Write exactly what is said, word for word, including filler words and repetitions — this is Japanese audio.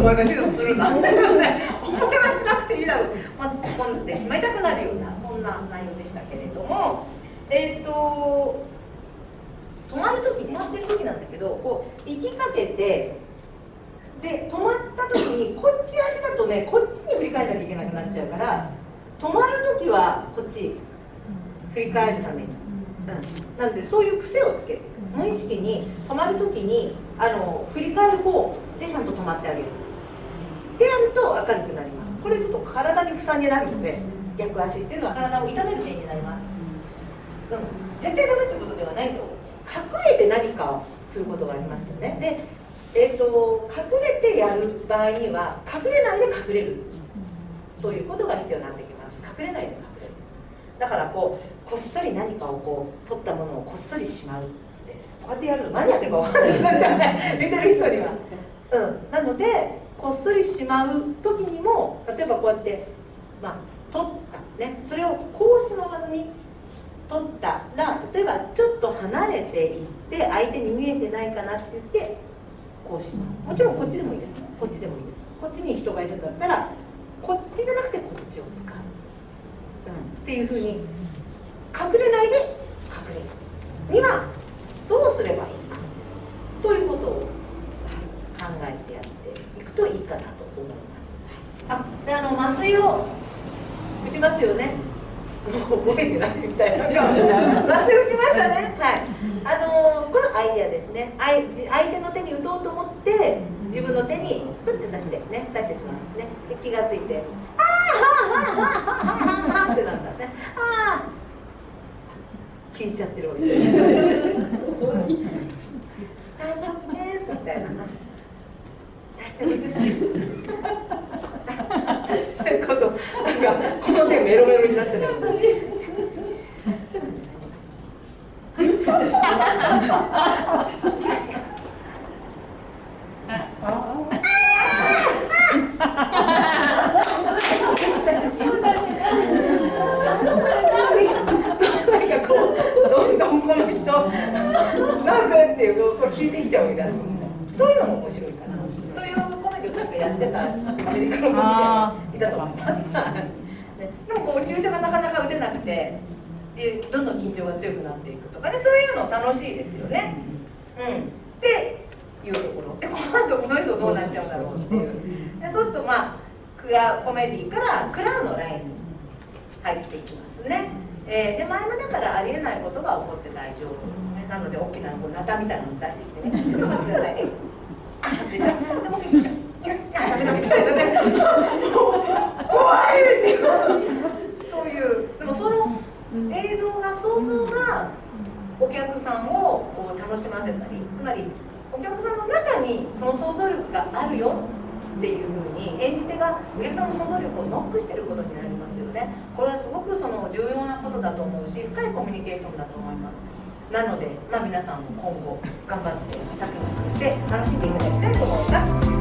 前が手術するんだって思いはしなくていいだろう、まず突っ込んでしまいたくなるようなそんな内容でしたけれども、えっ、ー、と止まる時、止まってる時なんだけど、こう息かけてで止まった時にこっち足だとね、こっちに振り返らなきゃいけなくなっちゃうから、止まる時はこっち振り返るために、うん、なのでそういう癖をつけていく。無意識に止まる時にあの振り返る方でちゃんと止まってあげるってやると明るくなります。これちょっと体に負担になるので、逆足っていうのは体を痛める原因になります。うん、絶対ダメってことではないと。隠れて何かをすることがありましたよね。で、えーと、隠れてやる場合には隠れないで隠れるということが必要になってきます。隠れないで隠れる。だからこうこっそり何かをこう取ったものをこっそりしまうって、こうやってやると何やってるか分からなくなっちゃうね見てる人には。うん、なのでこっそりしまう時にも、例えばこうやって、まあ、取ったね、それをこうしまわずに取ったら、例えばちょっと離れていって相手に見えてないかなって言ってこうしまう。もちろんこっちでもいいですね、こっちでもいいです。こっちに人がいるんだったらこっちじゃなくてこっちを使う、うん、っていうふうに隠れないで隠れるにはどうすればいいかということを考えてやっていくといいかなと思います。あ、であの麻酔を打ちますよね。もう覚えてないみたいな顔で麻酔打ちましたね。はい。あのー、このアイデアですね。相相手の手に打とうと思って自分の手にプッて刺してね、刺してしまうね。で気がついて、ああ、はあはあはあはあはあってなんだね。ああ、聞いちゃってるわけです。大丈夫ですみたいな。大丈夫です。こと、なんかこの手メロメロになってる。なんかこうどんどんこの人なぜっていうのを聞いてきちゃうわけじゃん。そういうのも面白いかな。そういうコメディを確かやってたアメリカのコメディアンがいたと思います。でもこう注射がなかなか打てなくて、どんどん緊張が強くなっていくとかね、そういうの楽しいですよね。うん、っていうところで、この後この人どうなっちゃうんだろうっていう。でそうするとまあクラコメディからクラウのラインに入っていきますね。えー、で前もだからありえないことが起こって大丈夫、ね、なので大きなこうナタみたいなのを出してきてね、ちょっと待ってくださいね。あ、外れた。でもう一回いやいやダメダメダメダメ。怖いっていう。そういうでもその映像が想像がお客さんをこう楽しませたり、つまりお客さんの中にその想像力があるよっていうふうに演じ手がお客さんの想像力をノックしてることになりますよね。これはすごくその重要なことだと思うし、深いコミュニケーションだと思います。なので、まあ、皆さんも今後頑張って作品を作って楽しんでいただきたいと思います。